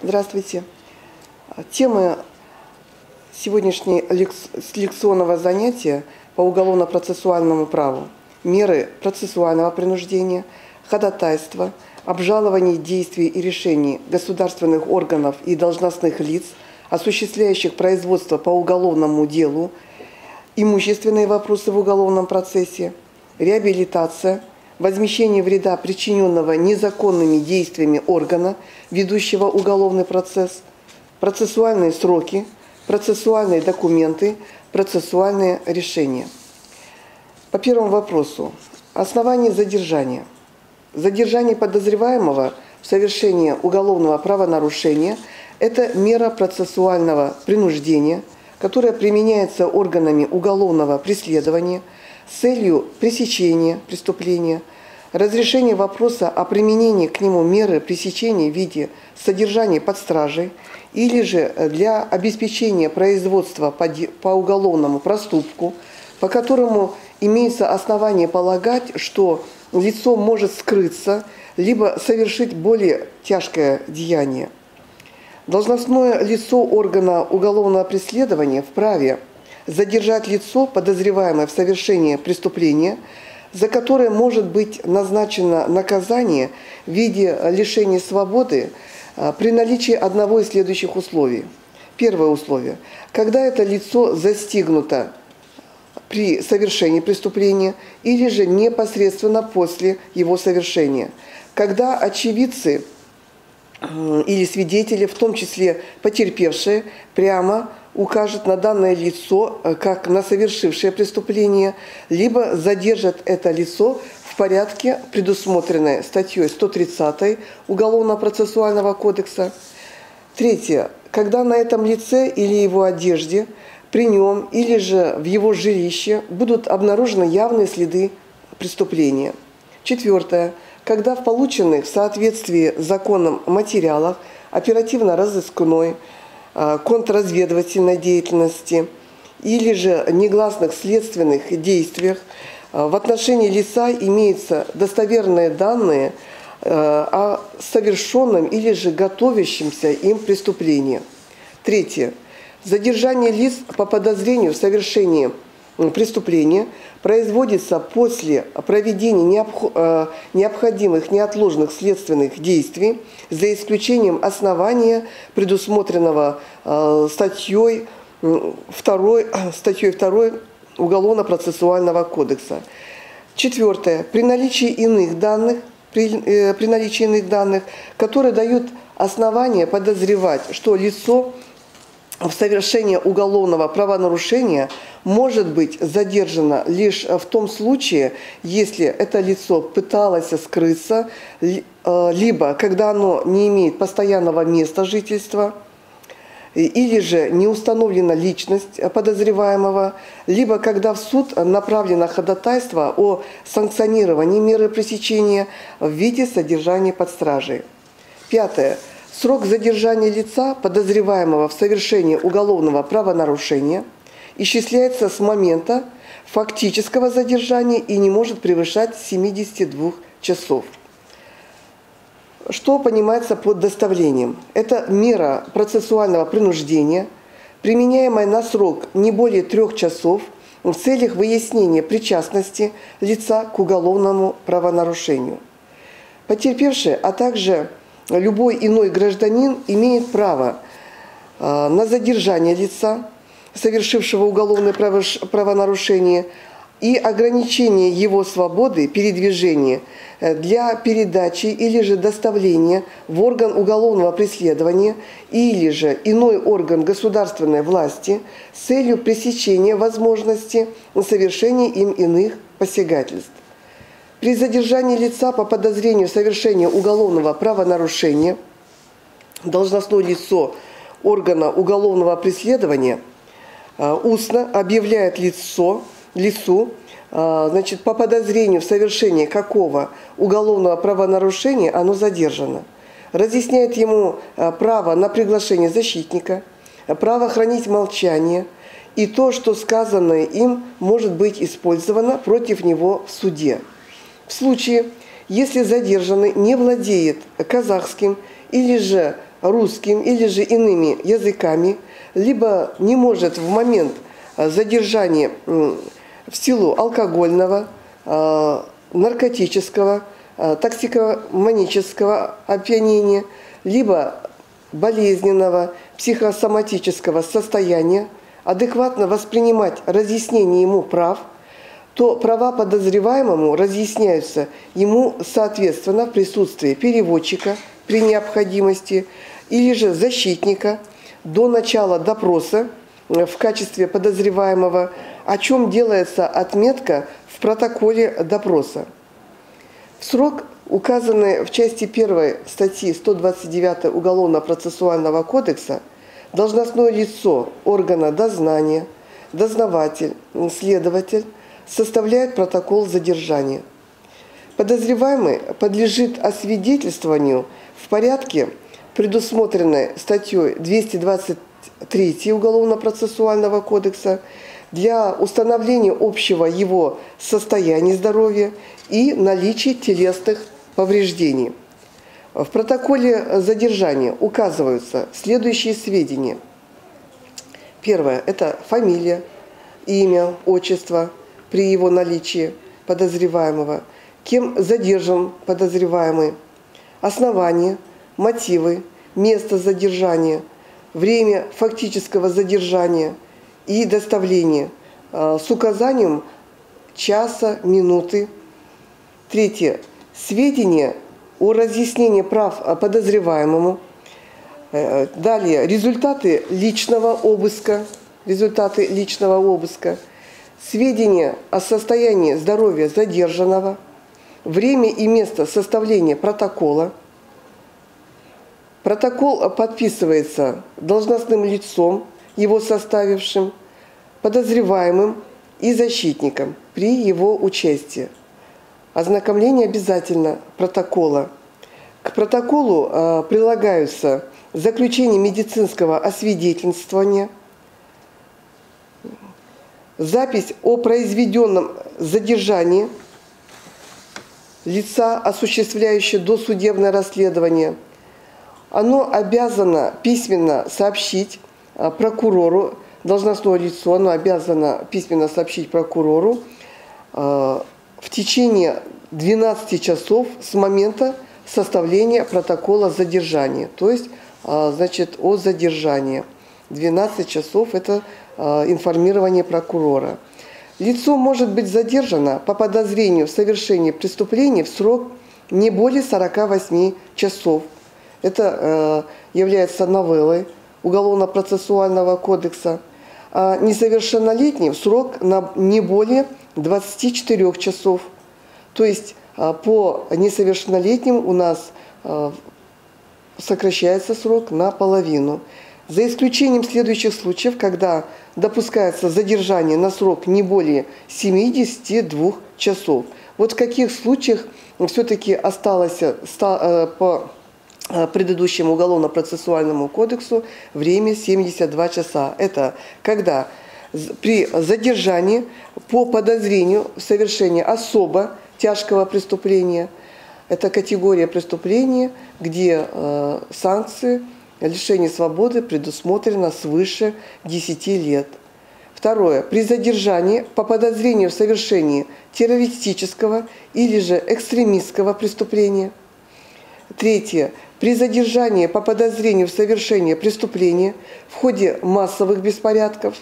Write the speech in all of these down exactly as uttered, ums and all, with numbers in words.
Здравствуйте. Тема сегодняшнего лекционного занятия по уголовно-процессуальному праву: меры процессуального принуждения, ходатайство, обжалование действий и решений государственных органов и должностных лиц, осуществляющих производство по уголовному делу, имущественные вопросы в уголовном процессе, реабилитация, возмещение вреда, причиненного незаконными действиями органа, ведущего уголовный процесс, процессуальные сроки, процессуальные документы, процессуальные решения. По первому вопросу. Основание задержания. Задержание подозреваемого в совершении уголовного правонарушения – это мера процессуального принуждения, которая применяется органами уголовного преследования с целью пресечения преступления, разрешения вопроса о применении к нему меры пресечения в виде содержания под стражей или же для обеспечения производства по уголовному проступку, по которому имеется основание полагать, что лицо может скрыться либо совершить более тяжкое деяние. Должностное лицо органа уголовного преследования вправе задержать лицо, подозреваемое в совершении преступления, за которое может быть назначено наказание в виде лишения свободы при наличии одного из следующих условий. Первое условие. Когда это лицо застигнуто при совершении преступления или же непосредственно после его совершения. Когда очевидцы или свидетели, в том числе потерпевшие, прямо укажет на данное лицо как на совершившее преступление, либо задержат это лицо в порядке, предусмотренной статьей сто тридцатой Уголовно-процессуального кодекса. Третье. Когда на этом лице или его одежде, при нем или же в его жилище будут обнаружены явные следы преступления. Четвертое. Когда в полученных в соответствии с законом материалах оперативно-розыскной, контрразведывательной деятельности или же негласных следственных действиях в отношении лица имеются достоверные данные о совершенном или же готовящемся им преступлении. Третье. Задержание лиц по подозрению в совершении преступления производится после проведения необходимых неотложных следственных действий, за исключением основания, предусмотренного статьей второй, статьей второй Уголовно-процессуального кодекса. Четвертое. При наличии иных данных, при, э, при наличии иных данных, которые дают основания подозревать, что лицо в совершении уголовного правонарушения может быть задержано лишь в том случае, если это лицо пыталось скрыться, либо когда оно не имеет постоянного места жительства, или же не установлена личность подозреваемого, либо когда в суд направлено ходатайство о санкционировании меры пресечения в виде содержания под стражей. Пятое. Срок задержания лица, подозреваемого в совершении уголовного правонарушения, исчисляется с момента фактического задержания и не может превышать семидесяти двух часов. Что понимается под доставлением? Это мера процессуального принуждения, применяемая на срок не более трех часов в целях выяснения причастности лица к уголовному правонарушению. Потерпевший, а также любой иной гражданин имеет право на задержание лица, совершившего уголовное правонарушение, и ограничение его свободы передвижения для передачи или же доставления в орган уголовного преследования или же иной орган государственной власти с целью пресечения возможности совершения им иных посягательств. При задержании лица по подозрению в совершении уголовного правонарушения должностное лицо органа уголовного преследования устно объявляет лицо, лицу, значит, по подозрению в совершении какого уголовного правонарушения оно задержано. Разъясняет ему право на приглашение защитника, право хранить молчание и то, что сказанное им может быть использовано против него в суде. В случае, если задержанный не владеет казахским или же русским или же иными языками, либо не может в момент задержания в силу алкогольного, наркотического, токсикоманического опьянения, либо болезненного психосоматического состояния, адекватно воспринимать разъяснение ему прав, то права подозреваемому разъясняются ему соответственно в присутствии переводчика при необходимости или же защитника до начала допроса в качестве подозреваемого, о чем делается отметка в протоколе допроса. В срок, указанный в части первой статьи сто двадцать девять Уголовно-процессуального кодекса, должностное лицо органа дознания, дознаватель, следователь составляет протокол задержания. Подозреваемый подлежит освидетельствованию в порядке, предусмотренной статьей двести двадцать три Уголовно-процессуального кодекса, для установления общего его состояния здоровья и наличия телесных повреждений. В протоколе задержания указываются следующие сведения. Первое – это фамилия, имя, отчество при его наличии подозреваемого, кем задержан подозреваемый, основания, мотивы, место задержания, время фактического задержания и доставления с указанием часа, минуты. Третье. Сведения о разъяснении прав подозреваемому. Далее. Результаты личного обыска. Результаты личного обыска. Сведения о состоянии здоровья задержанного. Время и место составления протокола. Протокол подписывается должностным лицом, его составившим, подозреваемым и защитником при его участии. Ознакомление обязательно протокола. К протоколу э, прилагаются заключение медицинского освидетельствования, запись о произведенном задержании лица, осуществляющего досудебное расследование. Оно обязано письменно сообщить прокурору, должностное лицо, оно обязано письменно сообщить прокурору э, в течение двенадцати часов с момента составления протокола задержания. То есть, э, значит, о задержании. двенадцать часов – это э, информирование прокурора. Лицо может быть задержано по подозрению в совершении преступления в срок не более сорока восьми часов. Это э, является новеллой Уголовно-процессуального кодекса. А несовершеннолетний в срок на не более двадцати четырёх часов. То есть э, по несовершеннолетним у нас э, сокращается срок наполовину. За исключением следующих случаев, когда допускается задержание на срок не более семидесяти двух часов. Вот в каких случаях все-таки осталось по предыдущему Уголовно-процессуальному кодексу время семьдесят два часа. Это когда при задержании по подозрению в совершении особо тяжкого преступления, это категория преступления, где э, санкции лишение свободы предусмотрено свыше десяти лет. Второе. При задержании по подозрению в совершении террористического или же экстремистского преступления. Третье. При задержании по подозрению в совершении преступления в ходе массовых беспорядков.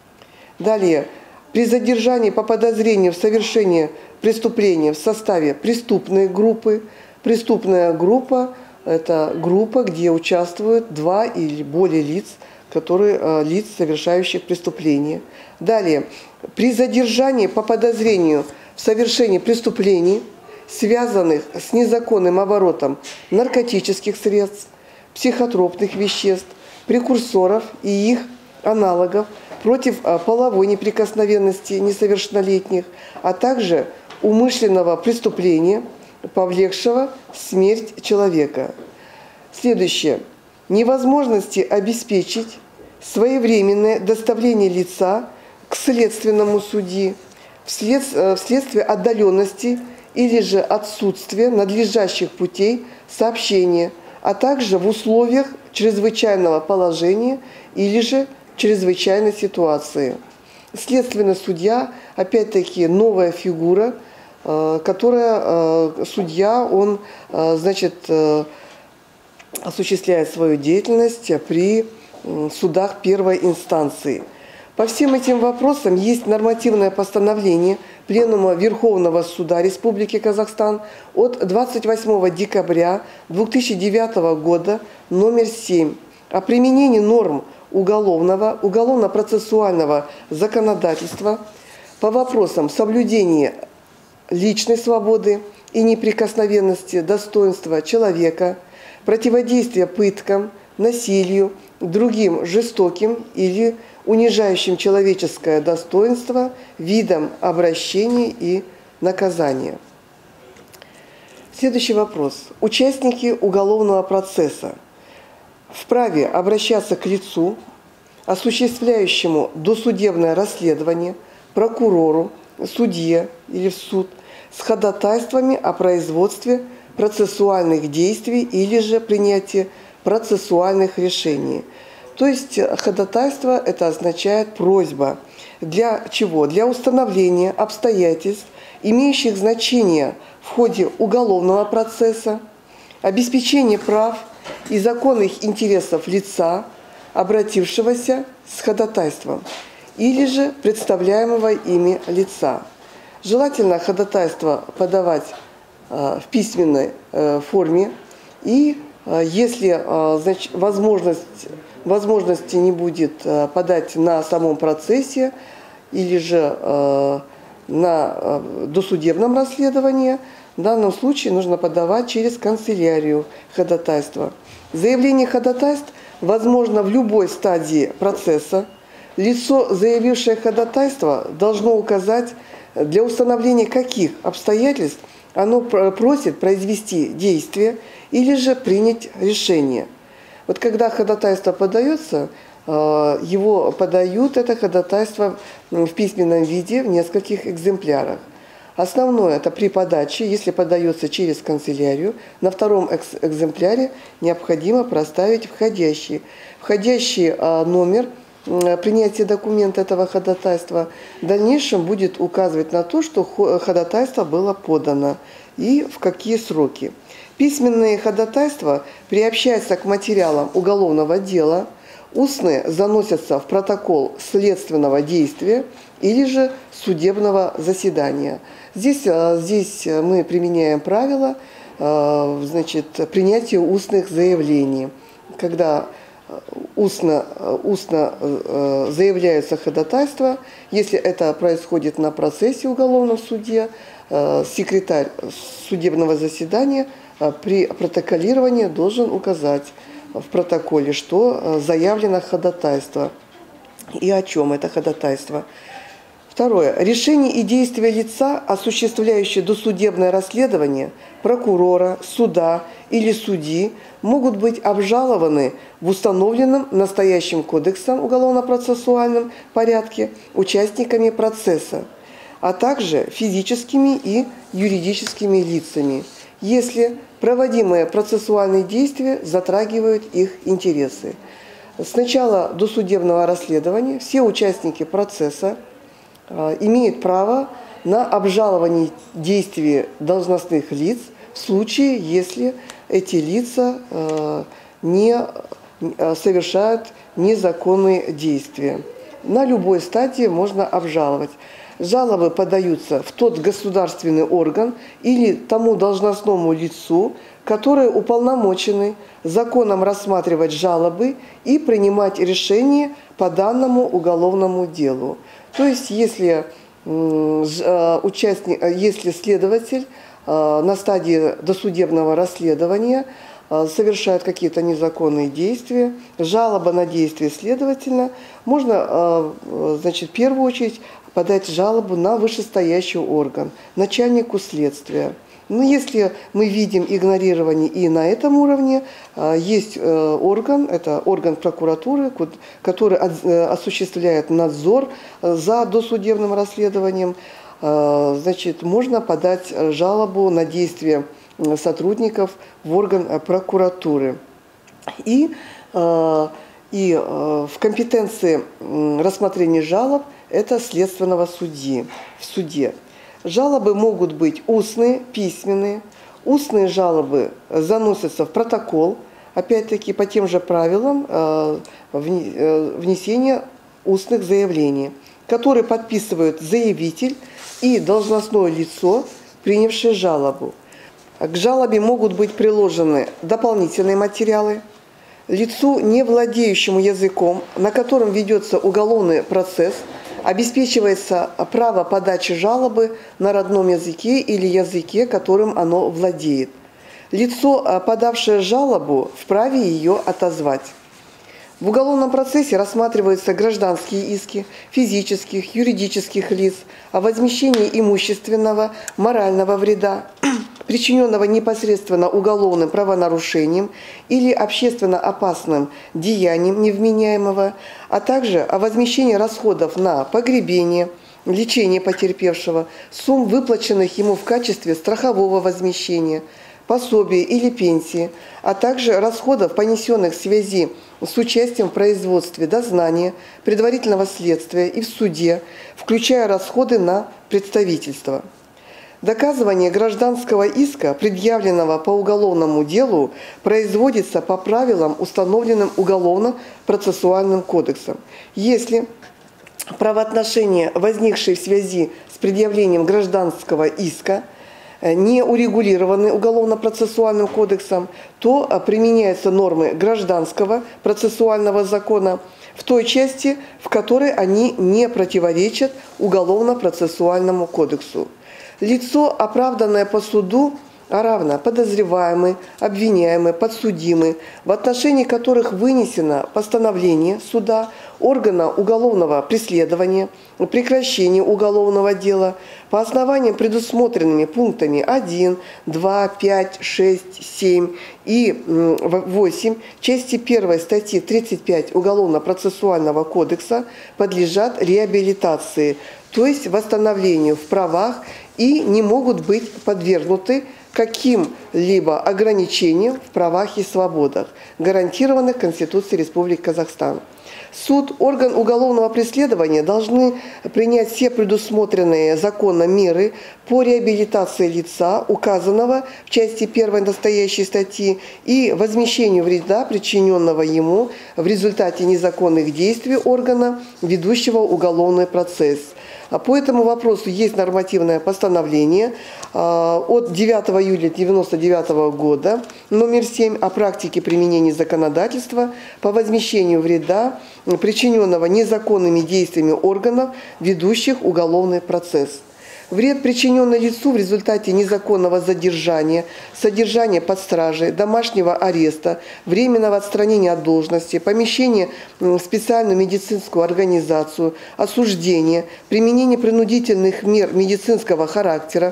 Далее. При задержании по подозрению в совершении преступления в составе преступной группы. Преступная группа – это группа, где участвуют два или более лиц, которые, лиц, совершающих преступления. Далее. При задержании по подозрению в совершении преступлений, связанных с незаконным оборотом наркотических средств, психотропных веществ, прекурсоров и их аналогов против половой неприкосновенности несовершеннолетних, а также умышленного преступления, повлекшего смерть человека. Следующее. Невозможности обеспечить своевременное доставление лица к следственному судьи вслед, вследствие отдаленности или же отсутствия надлежащих путей сообщения а также в условиях чрезвычайного положения или же чрезвычайной ситуации. Следственный судья, опять-таки, новая фигура, которая судья, он, значит, осуществляет свою деятельность при судах первой инстанции. По всем этим вопросам есть нормативное постановление Пленума Верховного Суда Республики Казахстан от двадцать восьмого декабря две тысячи девятого года номер семь о применении норм уголовного, уголовно-процессуального законодательства по вопросам соблюдения личной свободы и неприкосновенности достоинства человека, противодействия пыткам, насилию, другим жестоким или унижающим человеческое достоинство видам обращения и наказания. Следующий вопрос. Участники уголовного процесса вправе обращаться к лицу, осуществляющему досудебное расследование, прокурору, судье или в суд с ходатайствами о производстве процессуальных действий или же принятии процессуальных решений. То есть ходатайство – это означает просьба. Для чего? Для установления обстоятельств, имеющих значение в ходе уголовного процесса, обеспечения прав и законных интересов лица, обратившегося с ходатайством, или же представляемого ими лица. Желательно ходатайство подавать э, в письменной э, форме, и э, если э, значит, возможность, возможности не будет э, подать на самом процессе или же э, на э, досудебном расследовании, в данном случае нужно подавать через канцелярию ходатайства. Заявление ходатайств возможно в любой стадии процесса. Лицо, заявившее ходатайство, должно указать, для установления каких обстоятельств оно просит произвести действие или же принять решение. Вот когда ходатайство подается, его подают, это ходатайство в письменном виде в нескольких экземплярах. Основное – это при подаче, если подается через канцелярию, на втором экземпляре необходимо проставить входящий. Входящий номер принятия документа этого ходатайства в дальнейшем будет указывать на то, что ходатайство было подано и в какие сроки. Письменные ходатайства приобщаются к материалам уголовного дела, устные заносятся в протокол следственного действия или же судебного заседания. Здесь, здесь мы применяем правило, значит, принятия устных заявлений, когда устно, устно заявляются ходатайства. Если это происходит на процессе уголовном суде, секретарь судебного заседания при протоколировании должен указать в протоколе, что заявлено ходатайство и о чем это ходатайство. Второе. Решение и действия лица, осуществляющие досудебное расследование, прокурора, суда или судьи, могут быть обжалованы в установленном настоящим кодексом уголовно-процессуальном порядке участниками процесса, а также физическими и юридическими лицами, если проводимые процессуальные действия затрагивают их интересы. С начала досудебного расследования все участники процесса имеет право на обжалование действий должностных лиц в случае, если эти лица не совершают незаконные действия. На любой стадии можно обжаловать. Жалобы подаются в тот государственный орган или тому должностному лицу, которые уполномочены законом рассматривать жалобы и принимать решения по данному уголовному делу. То есть, если, участник, если следователь на стадии досудебного расследования совершает какие-то незаконные действия, жалоба на действие следователя, можно, значит, в первую очередь подать жалобу на вышестоящий орган, начальнику следствия. Но если мы видим игнорирование и на этом уровне, есть орган, это орган прокуратуры, который осуществляет надзор за досудебным расследованием. значит, можно подать жалобу на действия сотрудников в орган прокуратуры. И, и в компетенции рассмотрения жалоб это следственного судьи в суде. Жалобы могут быть устные, письменные. Устные жалобы заносятся в протокол, опять-таки по тем же правилам внесения устных заявлений, которые подписывают заявитель и должностное лицо, принявшее жалобу. К жалобе могут быть приложены дополнительные материалы. Лицу, не владеющему языком, на котором ведется уголовный процесс, обеспечивается право подачи жалобы на родном языке или языке, которым оно владеет. Лицо, подавшее жалобу, вправе ее отозвать. В уголовном процессе рассматриваются гражданские иски физических, юридических лиц о возмещении имущественного, морального вреда, причиненного непосредственно уголовным правонарушением или общественно опасным деянием невменяемого, а также о возмещении расходов на погребение, лечение потерпевшего, сумм, выплаченных ему в качестве страхового возмещения, пособия или пенсии, а также расходов, понесенных в связи с участием в производстве дознания, предварительного следствия и в суде, включая расходы на представительство. Доказывание гражданского иска, предъявленного по уголовному делу, производится по правилам, установленным Уголовно-процессуальным кодексом. Если правоотношения, возникшие в связи с предъявлением гражданского иска, не урегулированы Уголовно-процессуальным кодексом, то применяются нормы Гражданского процессуального закона в той части, в которой они не противоречат Уголовно-процессуальному кодексу. Лицо, оправданное по суду, а равно подозреваемый, обвиняемый, подсудимый, в отношении которых вынесено постановление суда, органа уголовного преследования, прекращение уголовного дела по основаниям, предусмотренными пунктами один, два, пять, шесть, семь и восемь части первой статьи тридцать пять Уголовно-процессуального кодекса, подлежат реабилитации, то есть восстановлению в правах и не могут быть подвергнуты каким-либо ограничениям в правах и свободах, гарантированных Конституцией Республики Казахстан. Суд, орган уголовного преследования должны принять все предусмотренные законом меры по реабилитации лица, указанного в части первой настоящей статьи, и возмещению вреда, причиненного ему в результате незаконных действий органа, ведущего уголовный процесс. По этому вопросу есть нормативное постановление от девятого июля тысяча девятьсот девяносто девятого года номер семь о практике применения законодательства по возмещению вреда, причиненного незаконными действиями органов, ведущих уголовный процесс. Вред, причиненный лицу в результате незаконного задержания, содержания под стражей, домашнего ареста, временного отстранения от должности, помещения в специальную медицинскую организацию, осуждения, применения принудительных мер медицинского характера,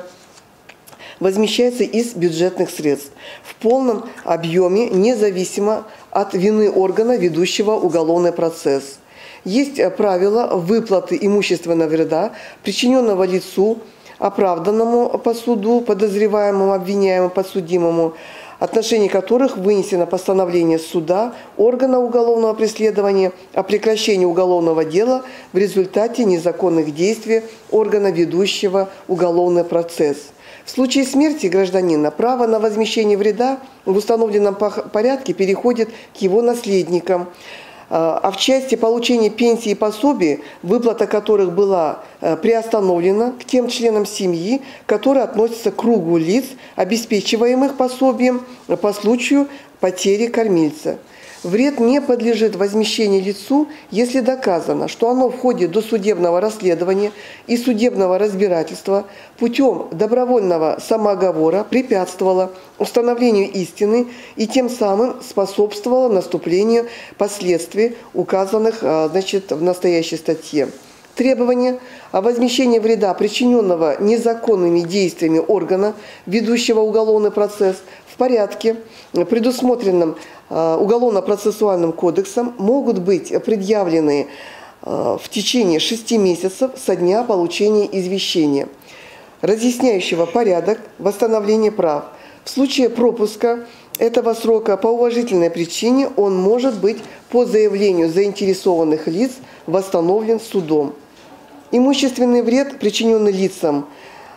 возмещается из бюджетных средств в полном объеме, независимо от вины органа, ведущего уголовный процесс. Есть правила выплаты имущественного вреда, причиненного лицу, оправданному по суду, подозреваемому, обвиняемому, подсудимому, отношении которых вынесено постановление суда, органа уголовного преследования о прекращении уголовного дела в результате незаконных действий органа, ведущего уголовный процесс. В случае смерти гражданина право на возмещение вреда в установленном порядке переходит к его наследникам, а в части получения пенсии и пособий, выплата которых была приостановлена, к тем членам семьи, которые относятся к кругу лиц, обеспечиваемых пособием по случаю потери кормильца. Вред не подлежит возмещению лицу, если доказано, что оно в ходе досудебного расследования и судебного разбирательства путем добровольного самооговора препятствовало установлению истины и тем самым способствовало наступлению последствий, указанных, значит, в настоящей статье. Требование о возмещении вреда, причиненного незаконными действиями органа, ведущего уголовный процесс, в порядке, предусмотренном Уголовно-процессуальным кодексом, могут быть предъявлены в течение шести месяцев со дня получения извещения, разъясняющего порядок восстановления прав. В случае пропуска этого срока по уважительной причине он может быть по заявлению заинтересованных лиц восстановлен судом. Имущественный вред, причиненный лицам,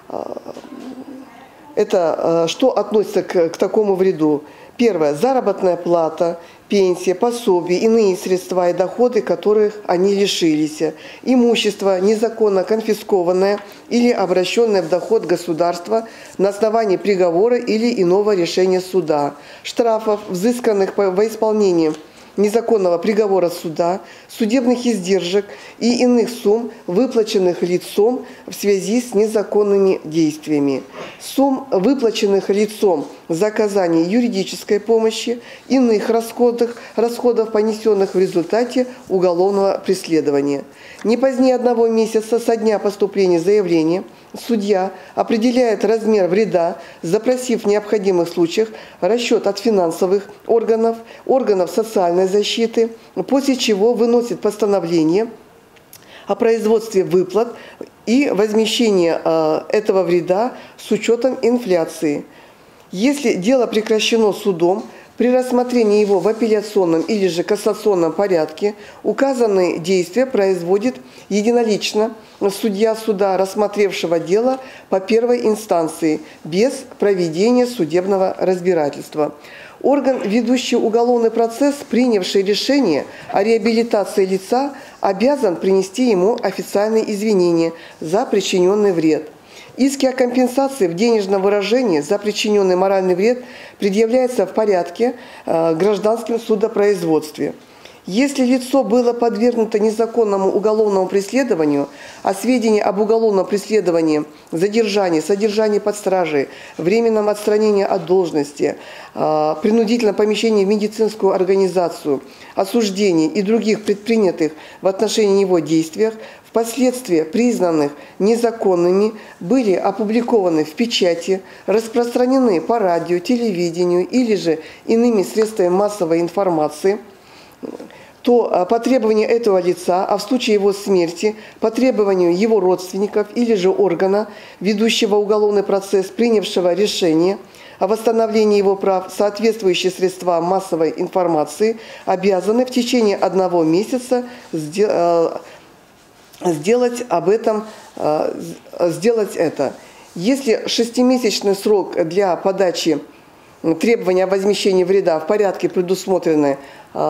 это что относится к, к такому вреду? Первое. Заработная плата, пенсия, пособие, иные средства и доходы, которых они лишились. Имущество, незаконно конфискованное или обращенное в доход государства на основании приговора или иного решения суда. Штрафов, взысканных во исполнении незаконного приговора суда, судебных издержек и иных сумм, выплаченных лицом в связи с незаконными действиями. Сумм, выплаченных лицом за оказание юридической помощи, иных расходов, расходов, понесенных в результате уголовного преследования. Не позднее одного месяца со дня поступления заявления судья определяет размер вреда, запросив в необходимых случаях расчет от финансовых органов, органов социальной защиты, после чего выносит постановление о производстве выплат и возмещении этого вреда с учетом инфляции. Если дело прекращено судом, при рассмотрении его в апелляционном или же кассационном порядке указанные действия производит единолично судья суда, рассмотревшего дело по первой инстанции, без проведения судебного разбирательства. Орган, ведущий уголовный процесс, принявший решение о реабилитации лица, обязан принести ему официальные извинения за причиненный вред. Иски о компенсации в денежном выражении за причиненный моральный вред предъявляются в порядке э, гражданском судопроизводстве. Если лицо было подвергнуто незаконному уголовному преследованию, а сведения об уголовном преследовании, задержании, содержании под стражей, временном отстранении от должности, э, принудительном помещении в медицинскую организацию, осуждении и других предпринятых в отношении него действиях, впоследствии признанных незаконными, были опубликованы в печати, распространены по радио, телевидению или же иными средствами массовой информации, то по требованию этого лица, а в случае его смерти, по требованию его родственников или же органа, ведущего уголовный процесс, принявшего решение о восстановлении его прав, соответствующие средства массовой информации обязаны в течение одного месяца сделать сделать об этом, сделать это. Если шестимесячный срок для подачи требования о возмещении вреда в порядке, предусмотренные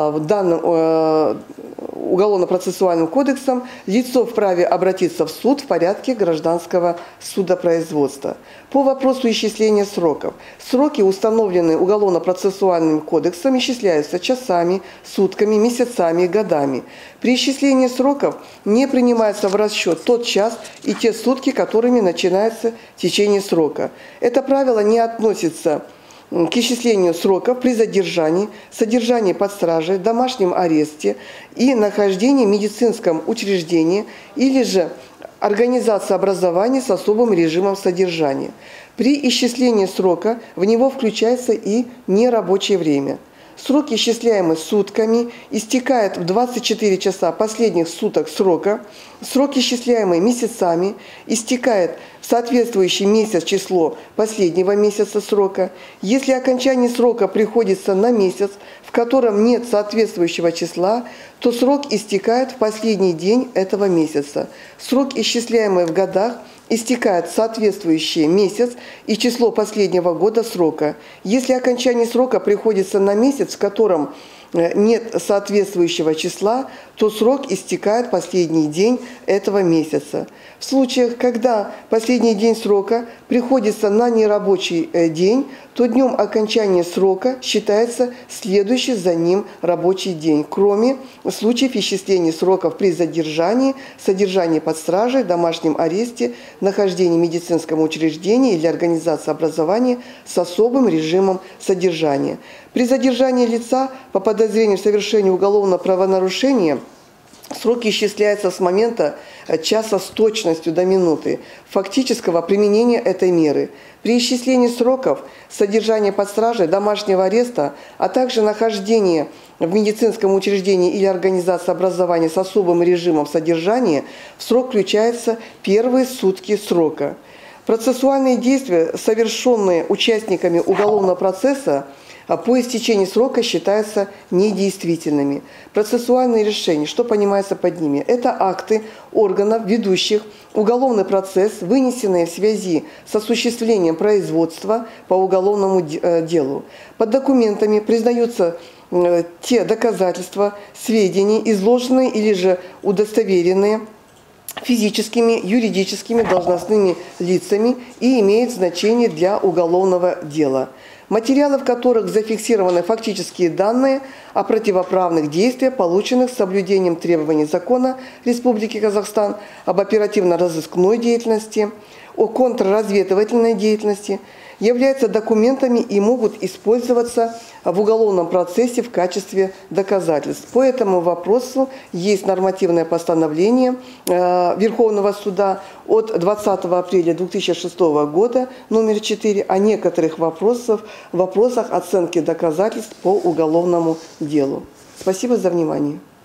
данным Уголовно-процессуальным кодексом, лицо вправе обратиться в суд в порядке гражданского судопроизводства. По вопросу исчисления сроков. Сроки, установленные Уголовно-процессуальным кодексом, исчисляются часами, сутками, месяцами и годами. При исчислении сроков не принимается в расчет тот час и те сутки, которыми начинается течение срока. Это правило не относится к исчислению сроков при задержании, содержании под стражей, домашнем аресте и нахождении в медицинском учреждении или же организации образования с особым режимом содержания. При исчислении срока в него включается и нерабочее время. Срок, исчисляемый сутками, истекает в двадцать четыре часа последних суток срока. Срок, исчисляемый месяцами, истекает в соответствующий месяц число последнего месяца срока. Если окончание срока приходится на месяц, в котором нет соответствующего числа, то срок истекает в последний день этого месяца. Срок, исчисляемый в годах, истекает соответствующий месяц и число последнего года срока. Если окончание срока приходится на месяц, в котором нет соответствующего числа, то срок истекает последний день этого месяца. В случаях, когда последний день срока приходится на нерабочий день, то днем окончания срока считается следующий за ним рабочий день, кроме случаев исчисления сроков при задержании, содержании под стражей, домашнем аресте, нахождении в медицинском учреждении или организации образования с особым режимом содержания. При задержании лица по подозрению в совершении уголовного правонарушения срок исчисляется с момента часа с точностью до минуты фактического применения этой меры. При исчислении сроков содержания под стражей, домашнего ареста, а также нахождения в медицинском учреждении или организации образования с особым режимом содержания, в срок включаются первые сутки срока. Процессуальные действия, совершенные участниками уголовного процесса, по истечении срока считаются недействительными. Процессуальные решения, что понимается под ними? Это акты органов, ведущих уголовный процесс, вынесенные в связи с осуществлением производства по уголовному делу. Под документами признаются те доказательства, сведения, изложенные или же удостоверенные физическими, юридическими, должностными лицами и имеют значение для уголовного дела. Материалы, в которых зафиксированы фактические данные о противоправных действиях, полученных с соблюдением требований закона Республики Казахстан об оперативно-розыскной деятельности, о контрразведывательной деятельности, являются документами и могут использоваться в уголовном процессе в качестве доказательств. По этому вопросу есть нормативное постановление Верховного суда от двадцатого апреля две тысячи шестого года, номер четыре, о некоторых вопросах, вопросах оценки доказательств по уголовному делу. Спасибо за внимание.